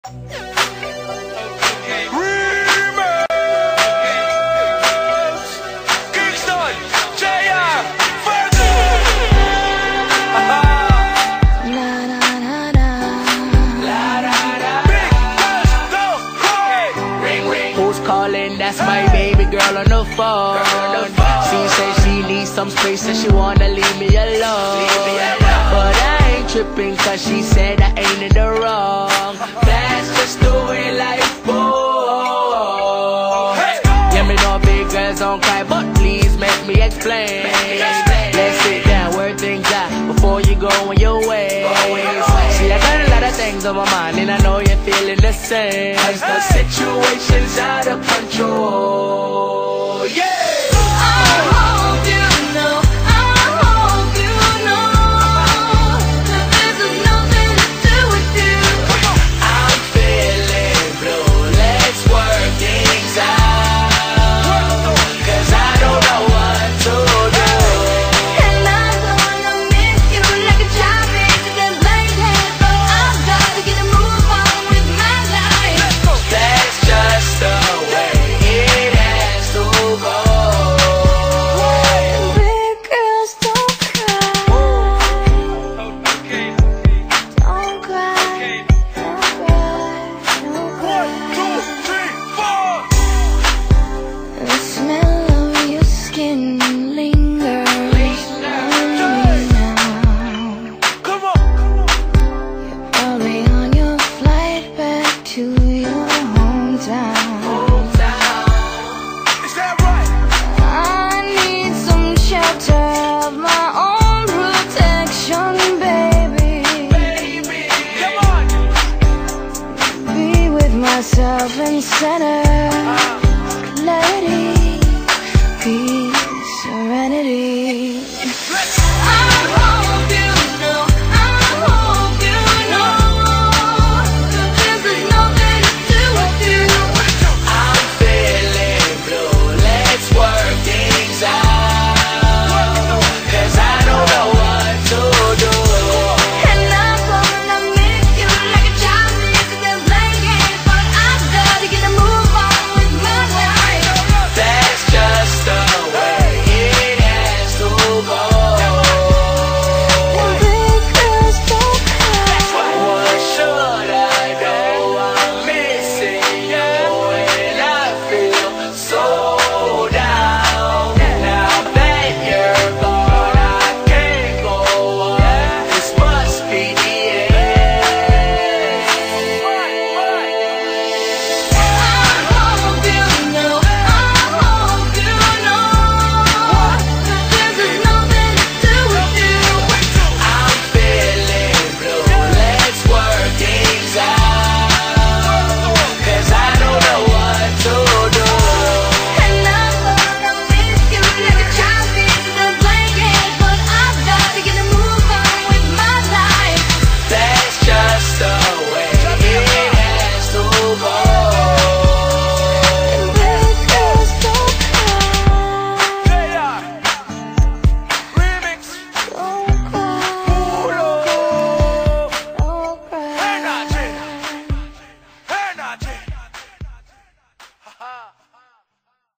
That's my baby girl on the phone. She said she needs some space and she wanna leave me alone. But I ain't tripping cause she said I ain't in the wrong. That's just the way life goes. Yeah, me know big girls don't cry, but please make me explain. Let's sit down, where things are before you go on your way. See, I got a lot of things on my mind and I know you're feeling the same. Cause the situation's out of control. Yeah! Myself in center, clarity, peace, serenity.